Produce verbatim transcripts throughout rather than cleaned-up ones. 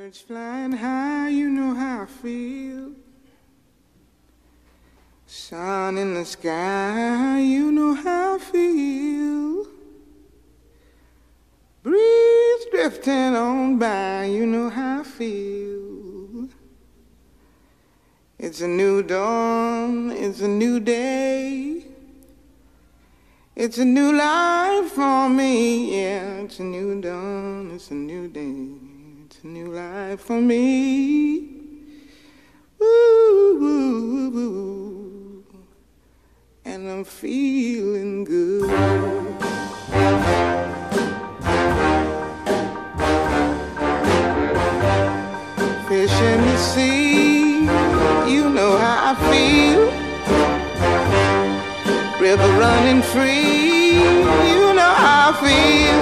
Birds flying high, you know how I feel. Sun in the sky, you know how I feel. Breeze drifting on by, you know how I feel. It's a new dawn, it's a new day. It's a new life for me, yeah. It's a new dawn, it's a new day. It's a new life for me. Woo, woo, woo, woo. And I'm feeling good. Fish in the sea, you know how I feel. River running free, you know how I feel.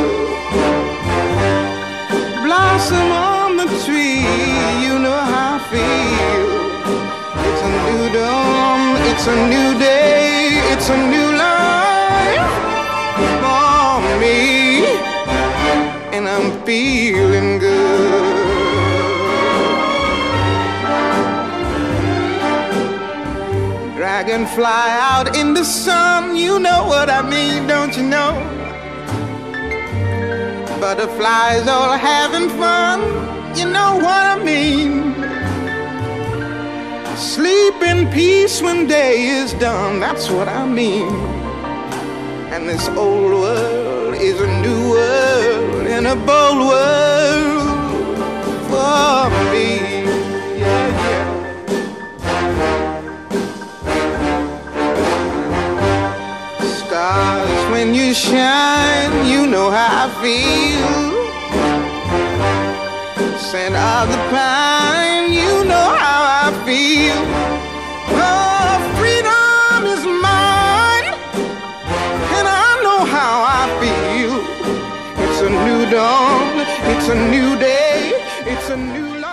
Blossom on the tree, you know how I feel. It's a new dawn, it's a new day, it's a new life for me, and I'm feeling good. Dragonfly out in the sun, you know what I mean, don't you know? Butterflies all having fun, you know what I mean. Sleep in peace when day is done, that's what I mean. And this old world is a new world, and a bold world for me. Yeah, yeah. Stars, when you shine, you know how I feel. Scent of the pine, you know how I feel. Oh, freedom is mine, and I know how I feel. It's a new dawn, it's a new day, it's a new life.